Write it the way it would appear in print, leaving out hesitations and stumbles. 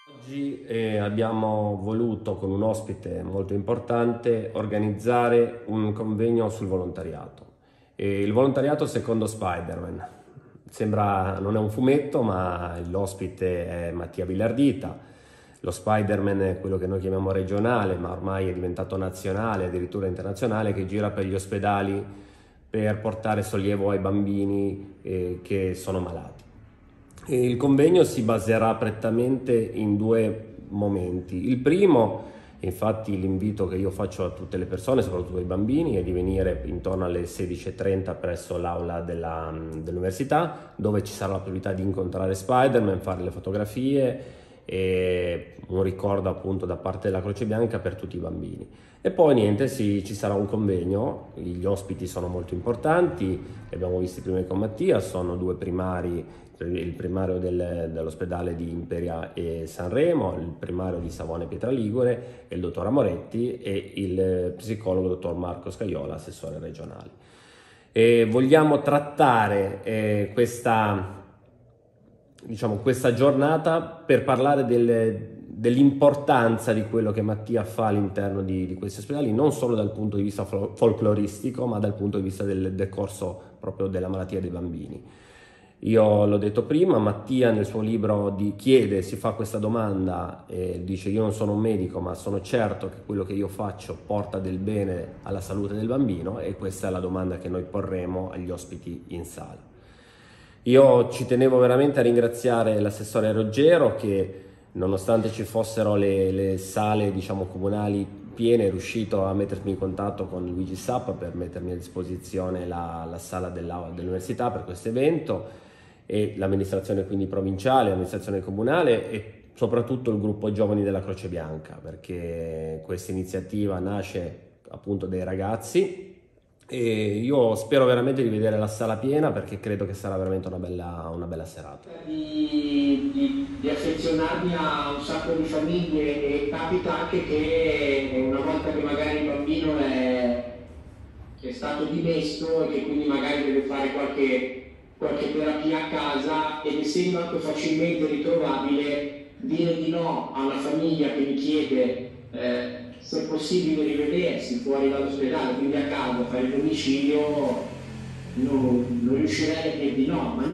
Oggi abbiamo voluto, con un ospite molto importante, organizzare un convegno sul volontariato. Il volontariato secondo Spider-Man. Sembra, non è un fumetto, ma l'ospite è Mattia Villardita. Lo Spider-Man è quello che noi chiamiamo regionale, ma ormai è diventato nazionale, addirittura internazionale, che gira per gli ospedali per portare sollievo ai bambini che sono malati. Il convegno si baserà prettamente in due momenti. Il primo, infatti l'invito che io faccio a tutte le persone, soprattutto ai bambini, è di venire intorno alle 16:30 presso l'aula dell'università, dove ci sarà la possibilità di incontrare Spider-Man, fare le fotografie e un ricordo appunto da parte della Croce Bianca per tutti i bambini. E poi niente, ci sarà un convegno, gli ospiti sono molto importanti, li abbiamo visti prima con Mattia, sono due primari, il primario dell'ospedale di Imperia e Sanremo, il primario di Savona e Pietraligure, e il dottor Amoretti, e il psicologo dottor Marco Scaiola, assessore regionale. Vogliamo trattare questa giornata per parlare dell'importanza di quello che Mattia fa all'interno di questi ospedali, non solo dal punto di vista folcloristico, ma dal punto di vista del decorso proprio della malattia dei bambini. Io l'ho detto prima, Mattia nel suo libro si fa questa domanda e dice: io non sono un medico, ma sono certo che quello che io faccio porta del bene alla salute del bambino, e questa è la domanda che noi porremo agli ospiti in sala. Io ci tenevo veramente a ringraziare l'assessore Roggero che, nonostante ci fossero le sale comunali piene, è riuscito a mettermi in contatto con Luigi Sappa per mettermi a disposizione la sala dell'università per questo evento, e l'amministrazione quindi provinciale, l'amministrazione comunale e soprattutto il gruppo giovani della Croce Bianca, perché questa iniziativa nasce appunto dai ragazzi. E io spero veramente di vedere la sala piena, perché credo che sarà veramente una bella serata. Di affezionarmi a un sacco di famiglie, e capita anche che una volta che magari il bambino è stato dimesso e che quindi magari deve fare qualche terapia a casa, ed essendo anche facilmente ritrovabile, dire di no a una famiglia che mi chiede se è possibile rivedersi fuori dall'ospedale, quindi a casa, fare il domicilio, non riuscirei a dire di no.